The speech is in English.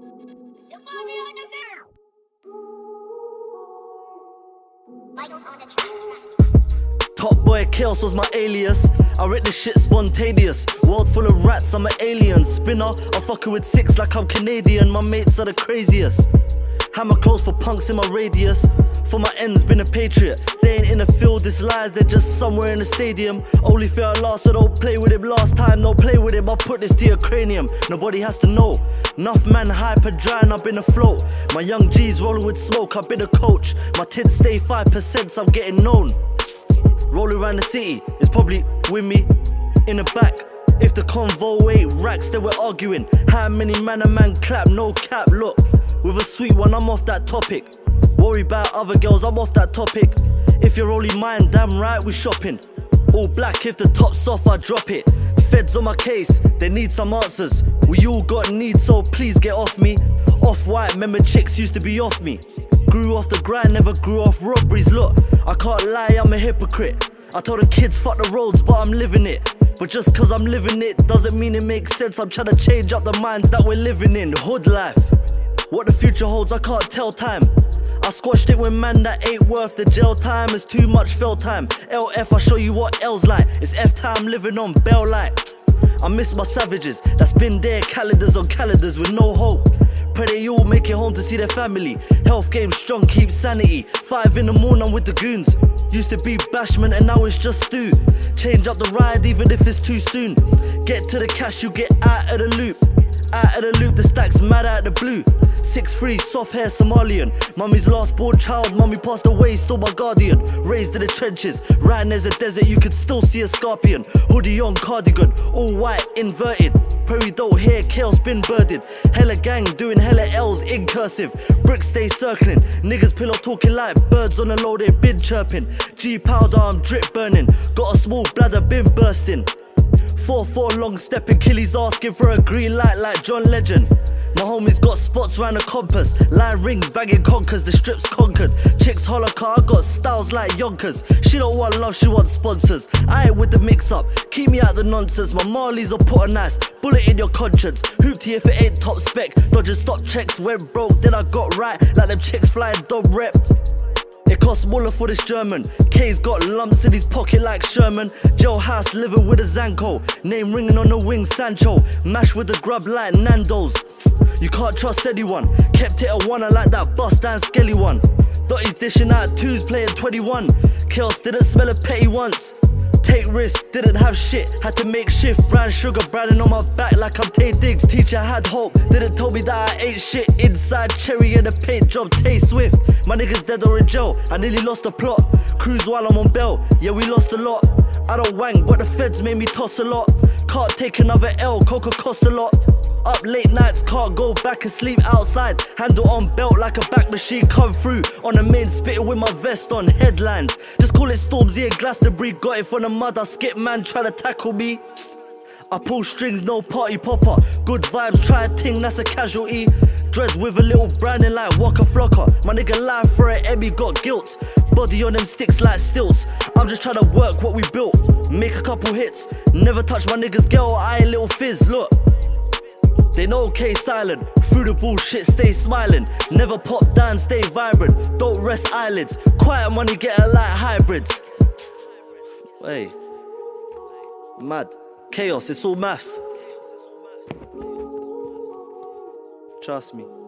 Top boy Chaos was my alias. I writ this shit spontaneous. World full of rats, I'm an alien. Spinner, I'm fucking with six like I'm Canadian. My mates are the craziest. Hammer close for punks in my radius. For my ends, been a patriot. They ain't in the field, this lies, they're just somewhere in the stadium. Only fear I lost, so don't play with him. Last time, don't play with him, I'll put this to your cranium. Nobody has to know. Enough man hyper drying, I've been afloat. My young G's rolling with smoke, I've been a coach. My tins stay 5%, so I'm getting known. Rolling around the city, it's probably with me in the back. If the convo ain't racks, then we're arguing. How many man a man clap, no cap, look. With a sweet one, I'm off that topic. Worry about other girls, I'm off that topic. If you're only mine, damn right, we shopping. All black, if the top's off, I drop it. Feds on my case, they need some answers. We all got needs, so please get off me. Off-white, remember chicks used to be off me. Grew off the grind, never grew off robberies. Look, I can't lie, I'm a hypocrite. I told the kids fuck the roads, but I'm living it. But just cause I'm living it doesn't mean it makes sense. I'm trying to change up the minds that we're living in. Hood life. What the future holds, I can't tell time. I squashed it with man that ain't worth the jail time. It's too much fail time. LF, I'll show you what L's like. It's F time living on Bell Light. I miss my savages that's been there, calendars on calendars with no hope. Pray they all make it home to see their family. Health game strong, keep sanity. 5 in the morning, I'm with the goons. Used to be bashment and now it's just stew. Change up the ride even if it's too soon. Get to the cash, you get out of the loop. Out of the loop, the stacks mad out the blue. 6'3", soft hair Somalian. Mummy's last born child, mummy passed away, still my guardian. Raised in the trenches, ran there's a desert, you could still see a scorpion. Hoodie on, cardigan, all white, inverted. Prairie don't hear, chaos been birded. Hella gang doing hella L's in cursive. Bricks stay circling, niggas pillow talking like birds on the low, they been chirping. G powder, I'm drip burning. Got a small bladder, been bursting. 4-4 long stepping, Killy's asking for a green light like John Legend. My homies got spots round the compass. Line rings, bagging conkers, the strip's conquered. Chicks holler car, I got styles like Yonkers. She don't want love, she wants sponsors. I ain't with the mix up, keep me out the nonsense. My Marleys will put a nice bullet in your conscience. Hoopty if it ain't top spec, dodging stop checks. Went broke, then I got right, like them chicks flying dub rep. It costs smaller for this German. K's got lumps in his pocket like Sherman. Jailhouse living with a Zanko. Name ringing on the wing, Sancho. Mash with the grub like Nando's. You can't trust anyone. Kept it a one, I like that bust down skelly one. Dotty's dishing out twos, playing 21. Chaos didn't smell a petty once. Take risks, didn't have shit, had to make shift. Brown sugar branding on my back like I'm Tay Diggs. Teacher had hope, didn't tell me that I ain't shit. Inside cherry and a paint job, Tay Swift. My niggas dead or in jail, I nearly lost the plot. Cruise while I'm on bail, yeah we lost a lot. I don't wang, but the feds made me toss a lot. Can't take another L, coca cost a lot. Up late nights, can't go back and sleep outside. Handle on belt like a back machine, come through on the main, spitting with my vest on. Headlines, just call it Stormzy and Glastonbury. Got it from the mud, I skip man try to tackle me. I pull strings, no party popper. Good vibes, try a ting, that's a casualty. Dreads with a little branding like Waka Flocka. My nigga live for an Emmy, got guilt. Body on them sticks like stilts. I'm just trying to work what we built. Make a couple hits, never touch my niggas girl, I ain't little fizz, look. They know K silent, through the bullshit stay smiling. Never pop down, stay vibrant, don't rest eyelids. Quiet money get a like hybrids. Hey, mad, chaos, it's all maths. Trust me.